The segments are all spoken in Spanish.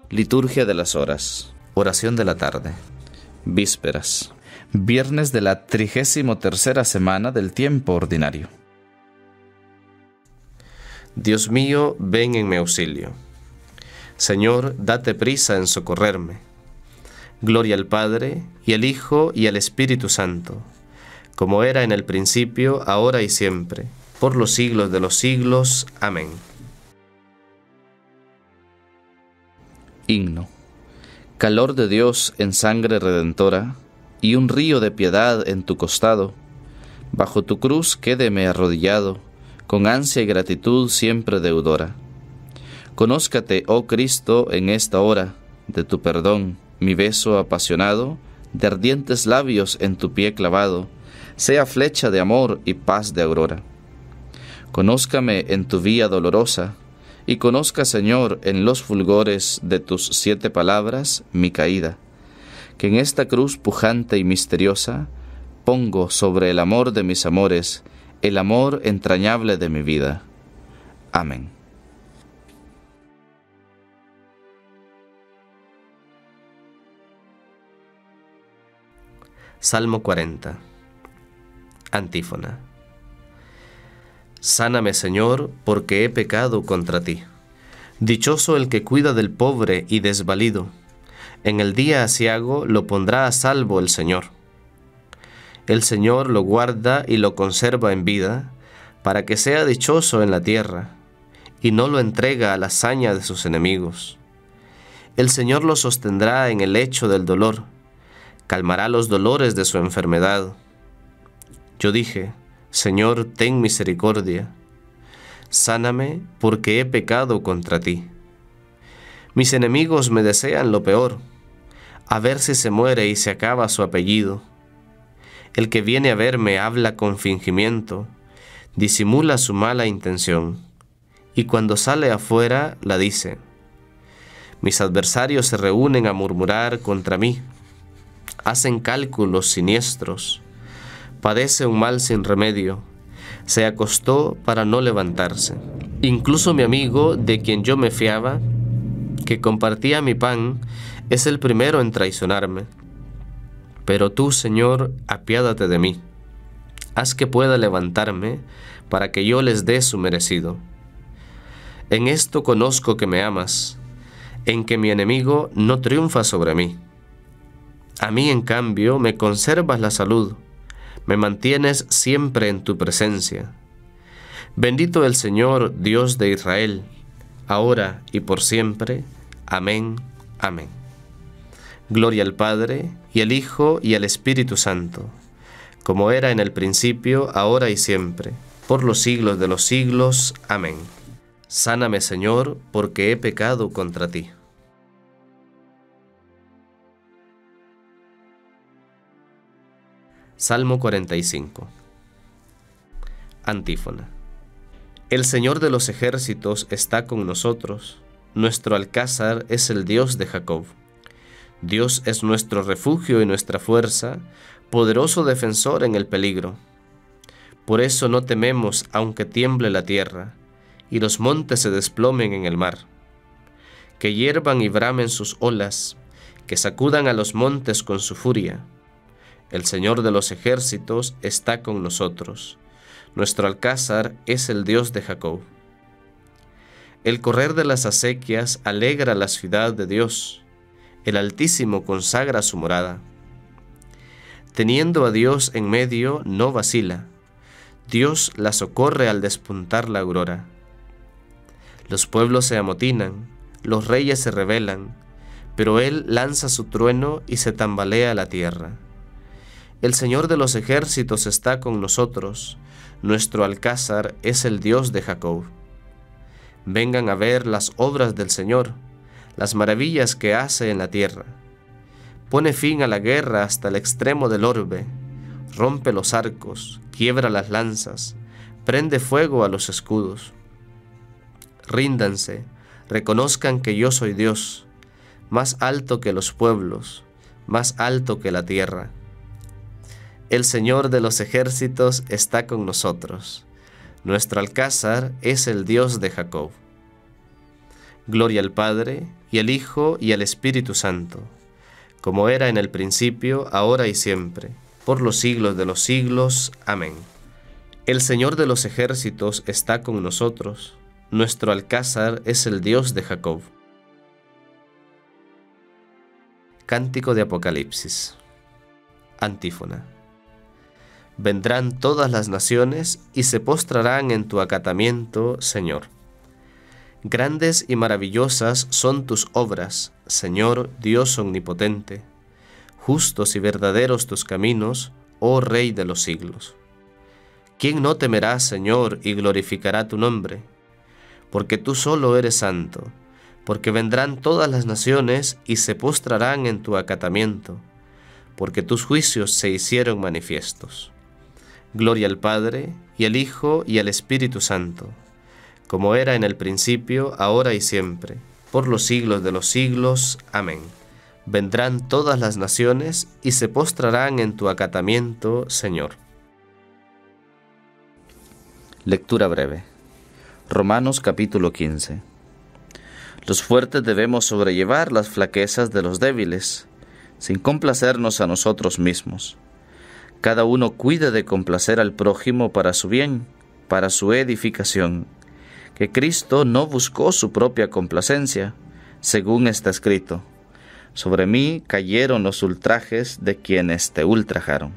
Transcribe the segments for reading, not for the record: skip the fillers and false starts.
Liturgia de las horas. Oración de la tarde. Vísperas. Viernes de la 33ª semana del tiempo ordinario. Dios mío, ven en mi auxilio. Señor, date prisa en socorrerme. Gloria al Padre, y al Hijo, y al Espíritu Santo, como era en el principio, ahora y siempre, por los siglos de los siglos. Amén. Himno. Calor de Dios en sangre redentora, y un río de piedad en tu costado. Bajo tu cruz quédeme arrodillado, con ansia y gratitud siempre deudora. Conózcate, oh Cristo, en esta hora, de tu perdón, mi beso apasionado, de ardientes labios en tu pie clavado, sea flecha de amor y paz de aurora. Conózcame en tu vía dolorosa, y conozca, Señor, en los fulgores de tus 7 palabras, mi caída, que en esta cruz pujante y misteriosa pongo sobre el amor de mis amores, el amor entrañable de mi vida. Amén. Salmo 40. Antífona. Sáname, Señor, porque he pecado contra ti. Dichoso el que cuida del pobre y desvalido. En el día aciago lo pondrá a salvo el Señor. El Señor lo guarda y lo conserva en vida, para que sea dichoso en la tierra, y no lo entrega a la saña de sus enemigos. El Señor lo sostendrá en el lecho del dolor, calmará los dolores de su enfermedad. Yo dije: Señor, ten misericordia. Sáname, porque he pecado contra ti. Mis enemigos me desean lo peor, a ver si se muere y se acaba su apellido. El que viene a verme habla con fingimiento, disimula su mala intención, y cuando sale afuera la dice. Mis adversarios se reúnen a murmurar contra mí, hacen cálculos siniestros. Padece un mal sin remedio, se acostó para no levantarse. Incluso mi amigo, de quien yo me fiaba, que compartía mi pan, es el primero en traicionarme. Pero tú, Señor, apiádate de mí. Haz que pueda levantarme, para que yo les dé su merecido. En esto conozco que me amas, en que mi enemigo no triunfa sobre mí. A mí, en cambio, me conservas la salud, me mantienes siempre en tu presencia. Bendito el Señor, Dios de Israel, ahora y por siempre. Amén. Amén. Gloria al Padre, y al Hijo, y al Espíritu Santo, como era en el principio, ahora y siempre, por los siglos de los siglos. Amén. Sáname, Señor, porque he pecado contra ti. Salmo 45. Antífona. El Señor de los ejércitos está con nosotros, nuestro alcázar es el Dios de Jacob. Dios es nuestro refugio y nuestra fuerza, poderoso defensor en el peligro. Por eso no tememos aunque tiemble la tierra, y los montes se desplomen en el mar. Que hiervan y bramen sus olas, que sacudan a los montes con su furia. El Señor de los ejércitos está con nosotros. Nuestro alcázar es el Dios de Jacob. El correr de las acequias alegra la ciudad de Dios. El Altísimo consagra su morada. Teniendo a Dios en medio, no vacila. Dios la socorre al despuntar la aurora. Los pueblos se amotinan, los reyes se rebelan, pero Él lanza su trueno y se tambalea la tierra. El Señor de los ejércitos está con nosotros, nuestro alcázar es el Dios de Jacob. Vengan a ver las obras del Señor, las maravillas que hace en la tierra. Pone fin a la guerra hasta el extremo del orbe, rompe los arcos, quiebra las lanzas, prende fuego a los escudos. Ríndanse, reconozcan que yo soy Dios, más alto que los pueblos, más alto que la tierra. El Señor de los ejércitos está con nosotros. Nuestro alcázar es el Dios de Jacob. Gloria al Padre, y al Hijo, y al Espíritu Santo, como era en el principio, ahora y siempre, por los siglos de los siglos. Amén. El Señor de los ejércitos está con nosotros, nuestro alcázar es el Dios de Jacob. Cántico de Apocalipsis. Antífona. Vendrán todas las naciones y se postrarán en tu acatamiento, Señor. Grandes y maravillosas son tus obras, Señor Dios omnipotente. Justos y verdaderos tus caminos, oh Rey de los siglos. ¿Quién no temerá, Señor, y glorificará tu nombre? Porque tú solo eres santo, porque vendrán todas las naciones y se postrarán en tu acatamiento, porque tus juicios se hicieron manifiestos. Gloria al Padre, y al Hijo, y al Espíritu Santo, como era en el principio, ahora y siempre, por los siglos de los siglos. Amén. Vendrán todas las naciones y se postrarán en tu acatamiento, Señor. Lectura breve. Romanos capítulo 15. Los fuertes debemos sobrellevar las flaquezas de los débiles, sin complacernos a nosotros mismos. Cada uno cuide de complacer al prójimo para su bien, para su edificación, que Cristo no buscó su propia complacencia, según está escrito: sobre mí cayeron los ultrajes de quienes te ultrajaron.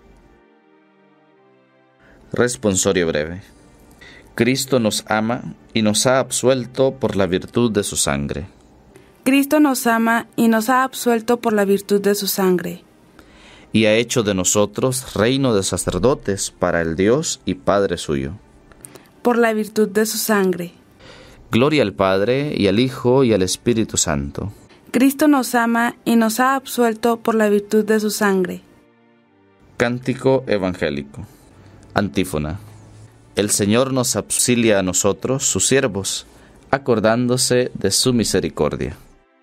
Responsorio breve. Cristo nos ama y nos ha absuelto por la virtud de su sangre. Cristo nos ama y nos ha absuelto por la virtud de su sangre. Y ha hecho de nosotros reino de sacerdotes para el Dios y Padre suyo. Por la virtud de su sangre. Gloria al Padre, y al Hijo, y al Espíritu Santo. Cristo nos ama y nos ha absuelto por la virtud de su sangre. Cántico evangélico. Antífona. El Señor nos auxilia a nosotros, sus siervos, acordándose de su misericordia.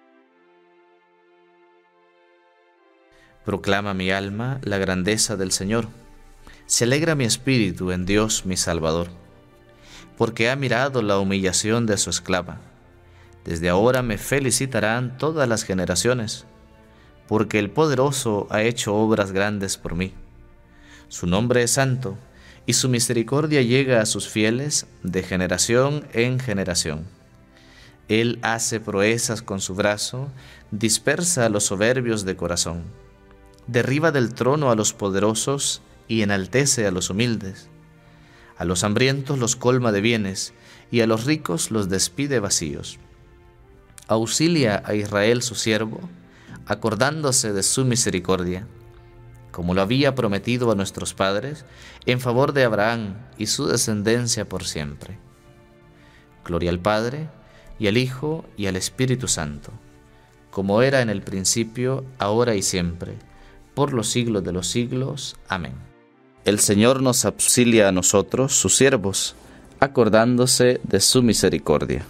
Proclama mi alma la grandeza del Señor. Se alegra mi espíritu en Dios mi Salvador, porque ha mirado la humillación de su esclava. Desde ahora me felicitarán todas las generaciones, porque el Poderoso ha hecho obras grandes por mí. Su nombre es santo, y su misericordia llega a sus fieles de generación en generación. Él hace proezas con su brazo, dispersa a los soberbios de corazón. Derriba del trono a los poderosos y enaltece a los humildes. A los hambrientos los colma de bienes, y a los ricos los despide vacíos. Auxilia a Israel su siervo, acordándose de su misericordia, como lo había prometido a nuestros padres, en favor de Abraham y su descendencia por siempre. Gloria al Padre, y al Hijo, y al Espíritu Santo, como era en el principio, ahora y siempre, por los siglos de los siglos. Amén. El Señor nos auxilia a nosotros, sus siervos, acordándose de su misericordia.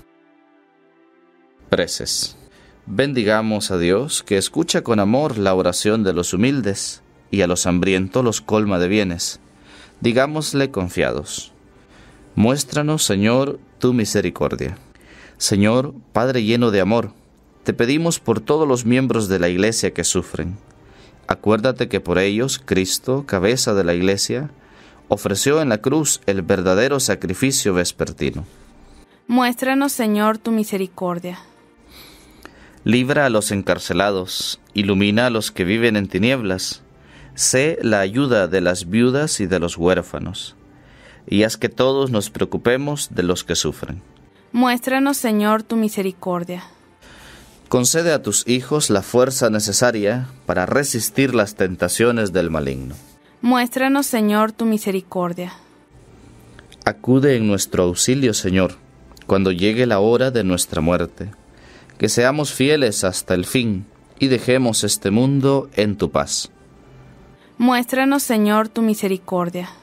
Preces. Bendigamos a Dios, que escucha con amor la oración de los humildes, y a los hambrientos los colma de bienes. Digámosle confiados: muéstranos, Señor, tu misericordia. Señor, Padre lleno de amor, te pedimos por todos los miembros de la Iglesia que sufren. Acuérdate que por ellos Cristo, cabeza de la Iglesia, ofreció en la cruz el verdadero sacrificio vespertino. Muéstranos, Señor, tu misericordia. Libra a los encarcelados, ilumina a los que viven en tinieblas, sé la ayuda de las viudas y de los huérfanos, y haz que todos nos preocupemos de los que sufren. Muéstranos, Señor, tu misericordia. Concede a tus hijos la fuerza necesaria para resistir las tentaciones del maligno. Muéstranos, Señor, tu misericordia. Acude en nuestro auxilio, Señor, cuando llegue la hora de nuestra muerte. Que seamos fieles hasta el fin y dejemos este mundo en tu paz. Muéstranos, Señor, tu misericordia.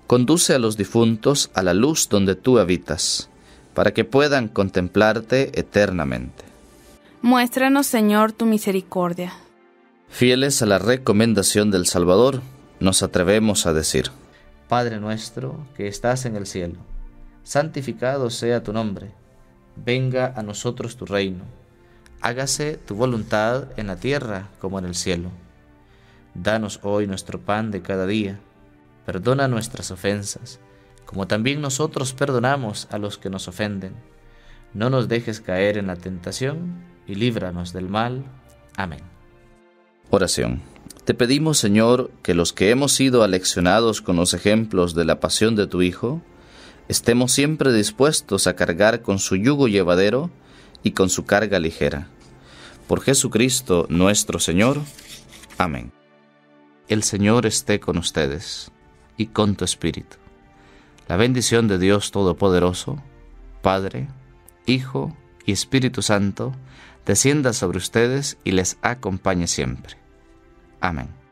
Conduce a los difuntos a la luz donde tú habitas, para que puedan contemplarte eternamente. Muéstranos, Señor, tu misericordia. Fieles a la recomendación del Salvador, nos atrevemos a decir: Padre nuestro que estás en el cielo, santificado sea tu nombre. Venga a nosotros tu reino. Hágase tu voluntad en la tierra como en el cielo. Danos hoy nuestro pan de cada día. Perdona nuestras ofensas, como también nosotros perdonamos a los que nos ofenden. No nos dejes caer en la tentación y líbranos del mal. Amén. Oración. Te pedimos, Señor, que los que hemos sido aleccionados con los ejemplos de la pasión de tu Hijo, estemos siempre dispuestos a cargar con su yugo llevadero y con su carga ligera. Por Jesucristo nuestro Señor. Amén. El Señor esté con ustedes y con tu espíritu. La bendición de Dios Todopoderoso, Padre, Hijo y Espíritu Santo, descienda sobre ustedes y les acompañe siempre. Amén.